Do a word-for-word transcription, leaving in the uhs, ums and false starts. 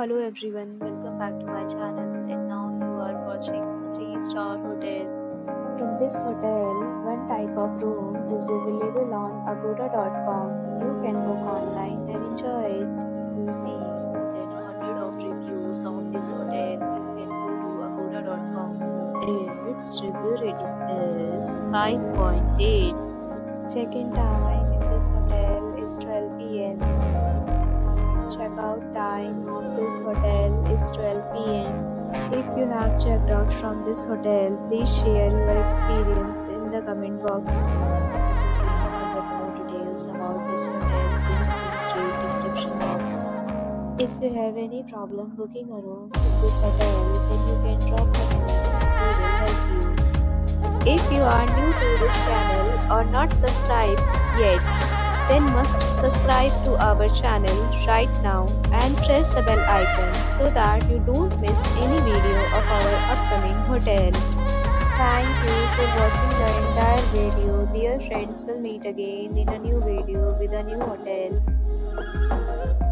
Hello everyone, welcome back to my channel and now you are watching a three star hotel. In this hotel, one type of room is available on agoda dot com. You can book online and enjoy it. To see more than one hundred of reviews of this hotel, you can go to agoda dot com. Its review rating is five point eight. Check-in time in this hotel is twelve p m Check-out time of this hotel is twelve p m If you have checked out from this hotel, please share your experience in the comment box. If you want to get more details about this hotel, please please read description box. If you have any problem booking a room in this hotel, then you can drop a comment and we will help you. If you are new to this channel or not subscribed yet, then must subscribe to our channel right now and press the bell icon so that you don't miss any video of our upcoming hotel. Thank you for watching the entire video. Dear friends, we'll meet again in a new video with a new hotel.